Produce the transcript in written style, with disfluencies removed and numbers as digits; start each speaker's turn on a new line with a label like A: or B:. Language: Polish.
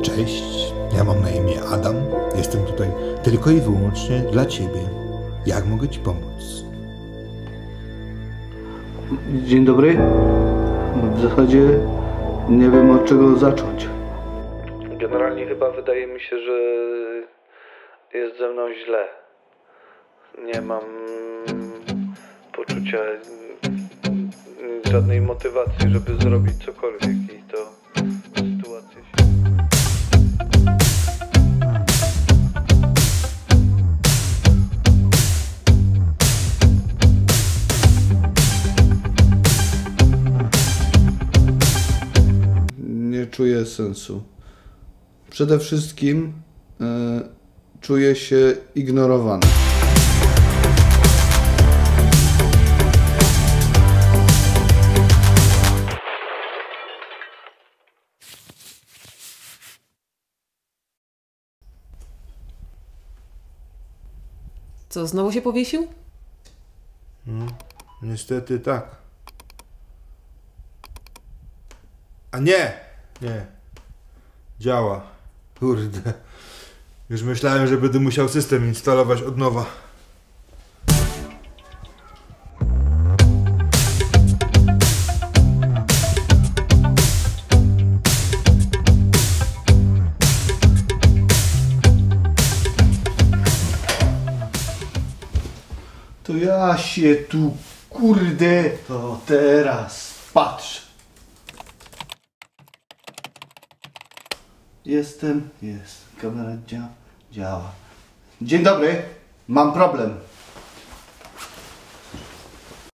A: Cześć, ja mam na imię Adam. Jestem tutaj tylko i wyłącznie dla Ciebie. Jak mogę Ci pomóc?
B: Dzień dobry. W zasadzie nie wiem, od czego zacząć. Generalnie chyba wydaje mi się, że jest ze mną źle. Nie mam poczucia, żadnej motywacji, żeby zrobić cokolwiek i to sytuacja się... Nie czuję sensu. Przede wszystkim czuję się ignorowany.
C: Co, znowu się powiesił?
A: Niestety tak. A nie! Nie. Działa. Kurde. Już myślałem, że będę musiał system instalować od nowa.
B: To ja się tu, kurde, to teraz patrz. Jest, kamera działa. Dzień dobry, mam problem.